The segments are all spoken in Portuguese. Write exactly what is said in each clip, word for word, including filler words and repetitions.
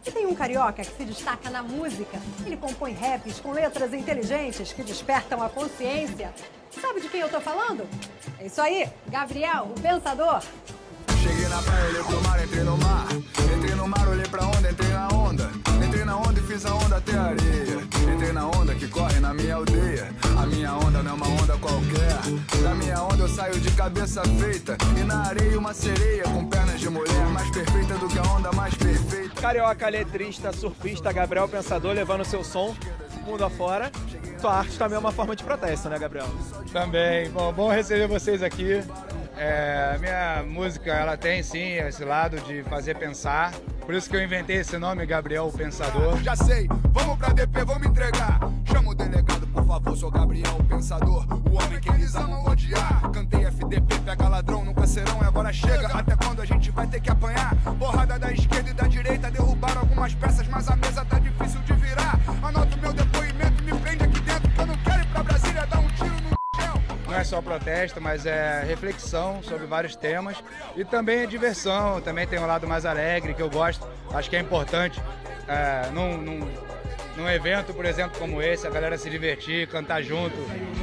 E tem um carioca que se destaca na música. Ele compõe raps com letras inteligentes que despertam a consciência. Sabe de quem eu tô falando? É isso aí, Gabriel, o Pensador. Cheguei na praia, olhei pro mar, entrei no mar. Entrei no mar, olhei pra onda, entrei na onda. Entrei na onda e fiz a onda até a areia. Entrei na onda que corre na minha aldeia. A minha onda não é uma onda qualquer. Da minha onda eu saio de cabeça feita. E na areia uma sereia com pernas de mulher, mais perfeita do que a onda mais perfeita. Carioca, letrista, surfista, Gabriel Pensador, levando seu som mundo afora. Sua arte também é uma forma de protesto, né, Gabriel? Também. Bom, bom receber vocês aqui. É, a minha música, ela tem sim esse lado de fazer pensar. Por isso que eu inventei esse nome, Gabriel Pensador. Já sei, vamos pra D P, vamos entregar. Chama o delegado, por favor, sou Gabriel Pensador. O homem que eles amam odiar. Cantei F D P, pega ladrão, nunca serão e agora chega. Até quando a gente vai ter que apanhar? Porrada da esquerda e da direita, derrubaram algumas peças, mas a mesa tá difícil de virar. Anota o meu depoimento, me prende aqui dentro, que eu não quero ir pra Brasília dar um tiro no... Não é só protesto, mas é reflexão sobre vários temas e também é diversão, também tem um lado mais alegre que eu gosto, acho que é importante é, num, num, num evento, por exemplo, como esse, a galera se divertir, cantar junto.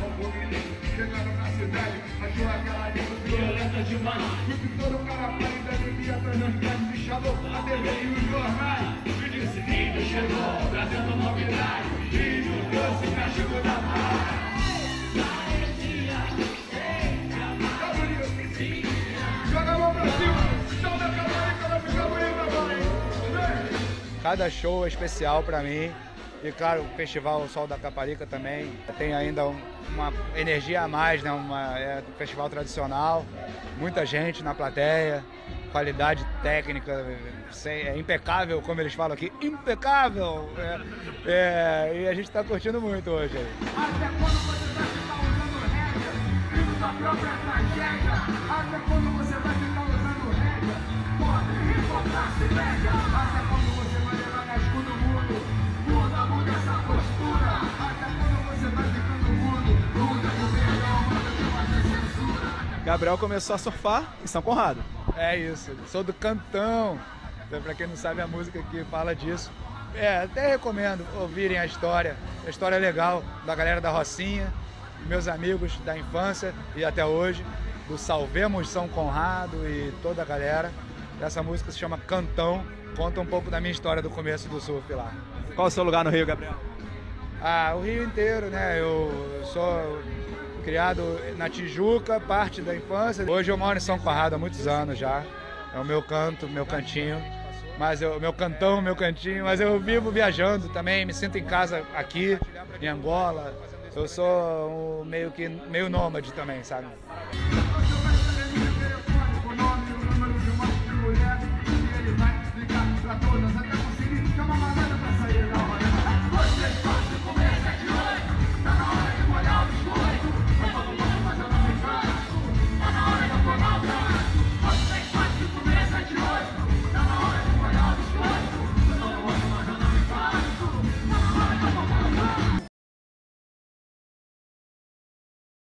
Cada show é especial para mim e, claro, o Festival Sol da Caparica também tem ainda um, uma energia a mais, né? Uma, é um festival tradicional, muita gente na plateia, qualidade técnica é impecável, como eles falam aqui, impecável! É, é, e a gente está curtindo muito hoje. Até quando você vai ficar usando regra? Vivo da própria tragédia. Até quando você vai ficar usando regra? Pode revoltar, se pega. Até quando você vai levar casco no mundo? Muda, muda essa postura. Até quando você vai ficando mudo? Muda o melhor, manda que fazer censura. Gabriel começou a surfar em São Conrado. É isso, sou do Cantão. Então, pra quem não sabe, a música que fala disso. É, até recomendo ouvirem a história. A história é legal da galera da Rocinha, meus amigos da infância e até hoje, do Salvemos São Conrado e toda a galera. Essa música se chama Cantão, conta um pouco da minha história do começo do surf lá. Qual é o seu lugar no Rio, Gabriel? Ah, o Rio inteiro, né? Eu sou criado na Tijuca, parte da infância. Hoje eu moro em São Conrado há muitos anos já. É o meu canto, meu cantinho. Mas eu, meu cantão, meu cantinho, mas eu vivo viajando também, me sinto em casa aqui, em Angola. Eu sou um meio que meio nômade também, sabe?